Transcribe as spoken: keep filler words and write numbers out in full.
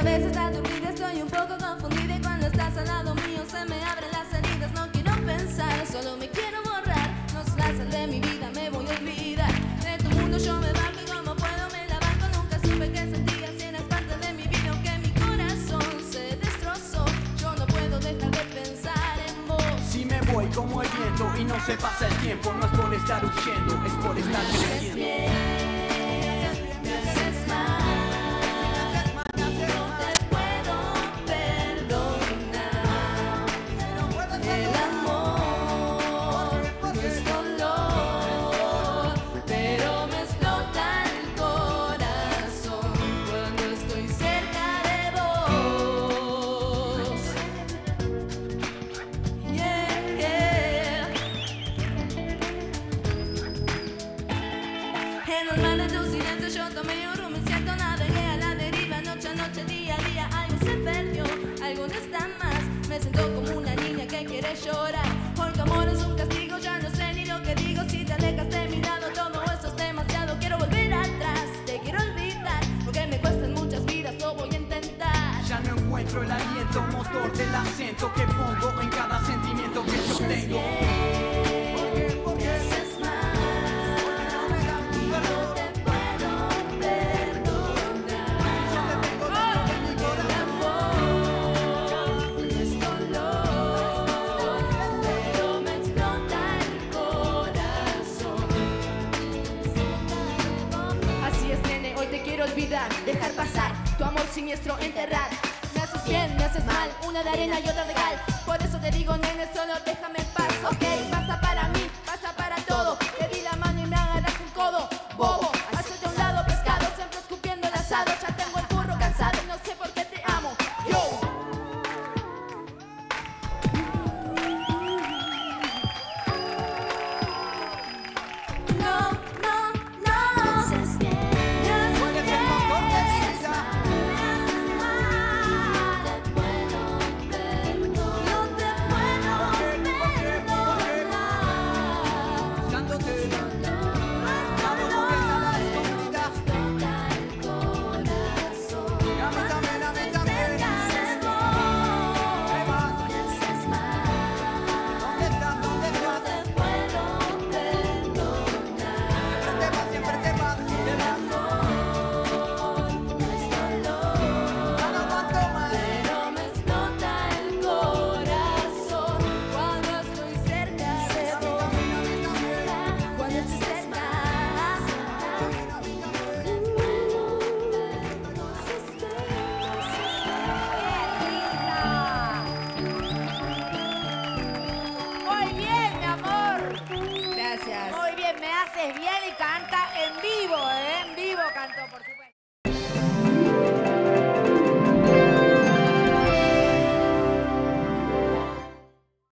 veces está dormida, estoy un poco confundida. Y cuando estás al lado mío se me abren las heridas. No quiero pensar, solo me quiero borrar. No sos la sal de mi vida, me voy a olvidar. De tu mundo yo me bajo y como puedo me la banco. Nunca supe que sentía si eras parte de mi vida. Aunque mi corazón se destrozó, yo no puedo dejar de pensar en vos. Si me voy como el viento y no se pasa el tiempo, no es por estar huyendo, es por estar creciendo. En los mares de tu silencio yo tomé un rumbo incierto. Navegué a la deriva, noche a noche, día a día. Algo se perdió, algo no está más. Me siento como una niña que quiere llorar. Porque amor es un castigo, ya no sé ni lo que digo. Si te alejas de mi lado, todo eso es demasiado. Quiero volver atrás, te quiero olvidar. Porque me cuestan muchas vidas, lo voy a intentar. Ya no encuentro el aliento, motor del acento que pongo en cada sentimiento que yo tengo. Olvidar, dejar pasar, tu amor siniestro enterrar. Me haces bien, me haces mal, una de arena y otra de cal. Por eso te digo, nene, solo déjame en paz. Ok, pasa para mí, pasa para todo. Te di la mano y me agarras el codo. Bobo, hazte a un lado, pescado, siempre escupiendo el asado. Ya tengo el burro cansado y no sé por qué te amo. Yo. No, no, no. Haces bien. Muy bien, me haces bien y